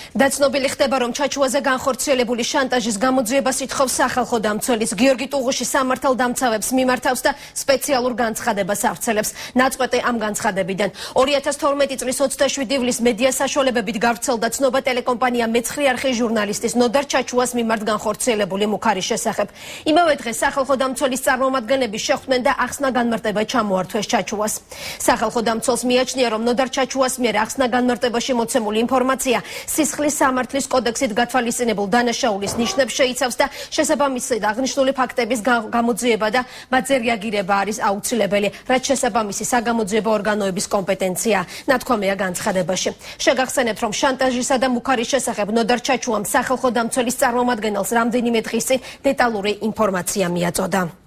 დაცნობილი ხდება, რომ ჩაჩუაზე განხორციელებული შანტაჟის გამოძიებას ითხოვს სახალხო დამცველის. გიორგი ტუღუში სამართალდამცავებს მიმართავს და სპეციალურ განცხადებას ავრცელებს. ნაწყვეტი ამ განცხადებიდან 2012 წლის 27 ივლისს მედია საშუალებებით გავრცელდა ცნობა ტელეკომპანია მეცხრე არხის ჟურნალისტის ნოდარ ჩაჩუას მიმართ განხორციელებული მუქარის შესახებ. იმავე დღეს სახალხო დამცველის წარმომადგენლები შეხვდნენ და ახსნა განმარტება ჩამოართვეს ჩაჩუას. სახალხო დამცველს მიაჩნია, რომ ნოდარ ჩაჩუას მიერ ახსნა განმარტებაში მოცემული ინფორმაცია სისხლის სამართლის კოდექსით გათვალისწინებულ დანაშაულის ნიშნებს შეიცავს და შესაბამისად აღნიშნული ფაქტების გამოძიება და მათზე რეაგირება არის აუცილებელი, რაც შესაბამისი საგამოძიებო ორგანოების კომპეტენცია. ნათქვამია განცხადებაში. შეგახსენებთ, რომ შანტაჟისა და მუქარის შესახებ ნოდარ ჩაჩუამ სახალხო დამცველის წარმომადგენელს რამდენიმე დღის წინ დეტალური ინფორმაცია მიაწოდა.